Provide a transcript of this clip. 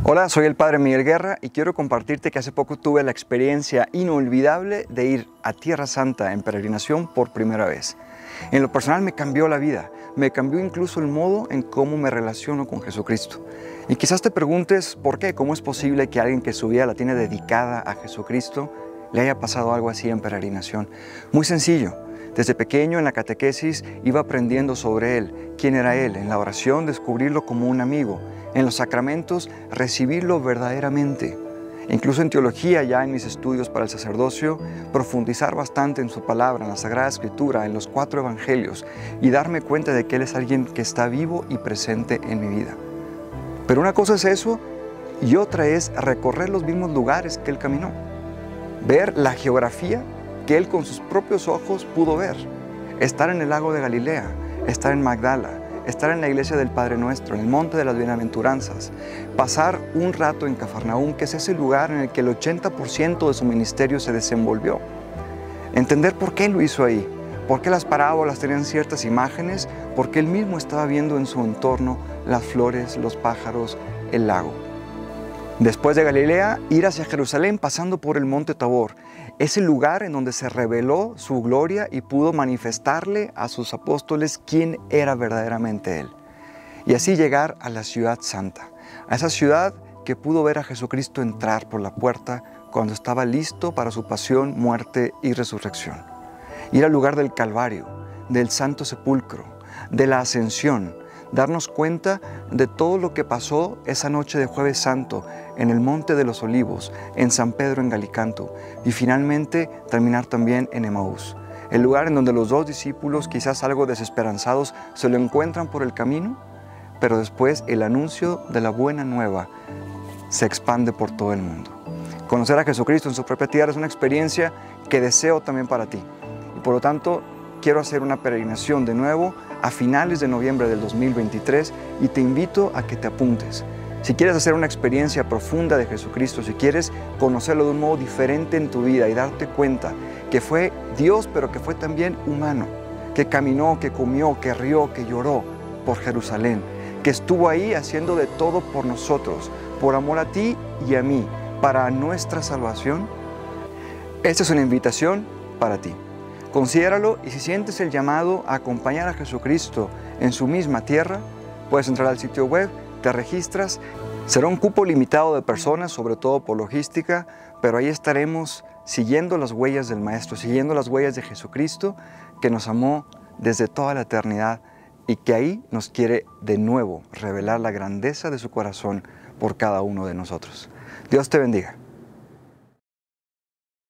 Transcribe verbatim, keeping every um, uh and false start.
Hola, soy el Padre Miguel Guerra y quiero compartirte que hace poco tuve la experiencia inolvidable de ir a Tierra Santa en peregrinación por primera vez. En lo personal me cambió la vida, me cambió incluso el modo en cómo me relaciono con Jesucristo. Y quizás te preguntes por qué, cómo es posible que alguien que su vida la tiene dedicada a Jesucristo le haya pasado algo así en peregrinación. Muy sencillo. Desde pequeño en la catequesis iba aprendiendo sobre Él, quién era Él, en la oración descubrirlo como un amigo, en los sacramentos recibirlo verdaderamente. Incluso en teología, ya en mis estudios para el sacerdocio, profundizar bastante en su palabra, en la Sagrada Escritura, en los cuatro evangelios y darme cuenta de que Él es alguien que está vivo y presente en mi vida. Pero una cosa es eso y otra es recorrer los mismos lugares que Él caminó, ver la geografía que Él con sus propios ojos pudo ver, estar en el lago de Galilea, estar en Magdala, estar en la iglesia del Padre Nuestro, en el Monte de las Bienaventuranzas, pasar un rato en Cafarnaúm, que es ese lugar en el que el ochenta por ciento de su ministerio se desenvolvió. Entender por qué lo hizo ahí, por qué las parábolas tenían ciertas imágenes, porque Él mismo estaba viendo en su entorno las flores, los pájaros, el lago. Después de Galilea, ir hacia Jerusalén pasando por el Monte Tabor, ese lugar en donde se reveló su gloria y pudo manifestarle a sus apóstoles quién era verdaderamente Él. Y así llegar a la ciudad santa, a esa ciudad que pudo ver a Jesucristo entrar por la puerta cuando estaba listo para su pasión, muerte y resurrección. Ir al lugar del Calvario, del Santo Sepulcro, de la Ascensión, darnos cuenta de todo lo que pasó esa noche de Jueves Santo en el Monte de los Olivos, en San Pedro en Galicanto y finalmente terminar también en Emaús, el lugar en donde los dos discípulos, quizás algo desesperanzados, se lo encuentran por el camino, pero después el anuncio de la buena nueva se expande por todo el mundo. Conocer a Jesucristo en su propia tierra es una experiencia que deseo también para ti y por lo tanto quiero hacer una peregrinación de nuevo a finales de noviembre del dos mil veintitrés y te invito a que te apuntes. Si quieres hacer una experiencia profunda de Jesucristo, si quieres conocerlo de un modo diferente en tu vida y darte cuenta que fue Dios, pero que fue también humano, que caminó, que comió, que rió, que lloró por Jerusalén, que estuvo ahí haciendo de todo por nosotros, por amor a ti y a mí, para nuestra salvación, esta es una invitación para ti. Considéralo y si sientes el llamado a acompañar a Jesucristo en su misma tierra, puedes entrar al sitio web, te registras. Será un cupo limitado de personas, sobre todo por logística, pero ahí estaremos siguiendo las huellas del Maestro, siguiendo las huellas de Jesucristo, que nos amó desde toda la eternidad y que ahí nos quiere de nuevo revelar la grandeza de su corazón por cada uno de nosotros. Dios te bendiga.